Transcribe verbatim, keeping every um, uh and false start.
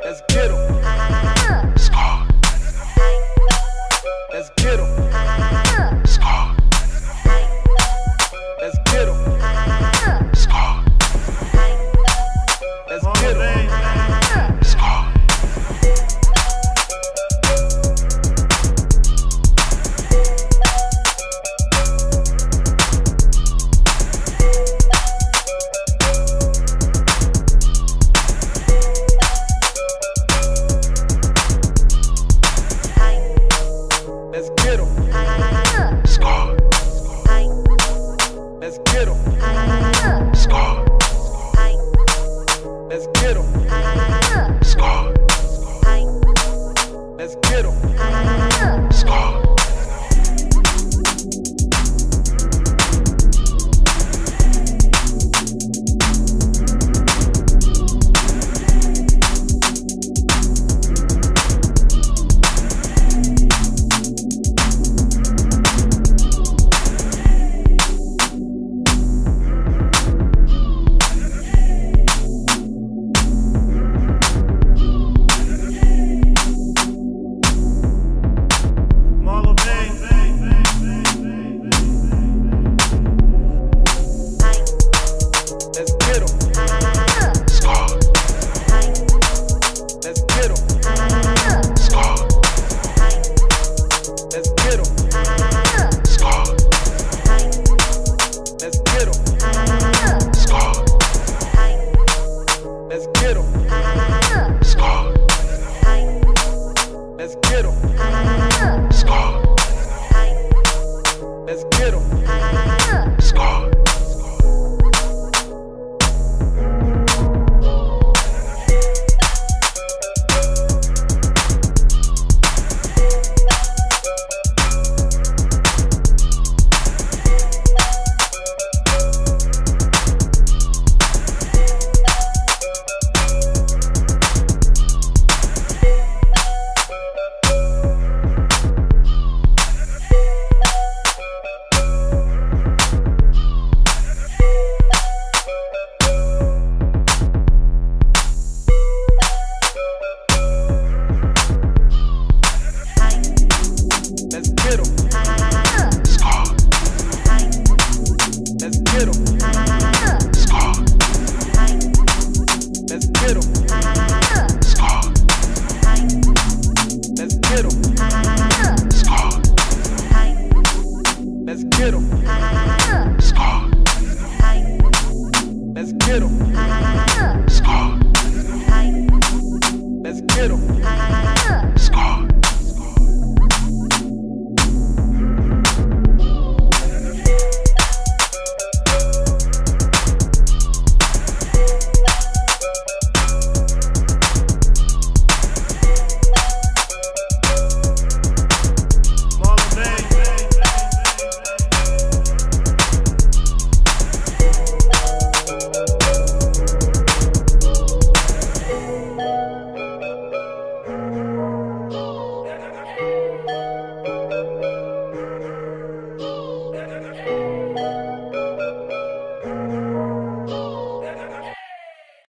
Let's get 'em. Let's get 'em. Let's get 'em. Let's get 'em. Let's get 'em. Let's get 'em. Let's get 'em. Let's get 'em. Let's get 'em. Let's get 'em. Let's get 'em. Let's get 'em. Let's get 'em.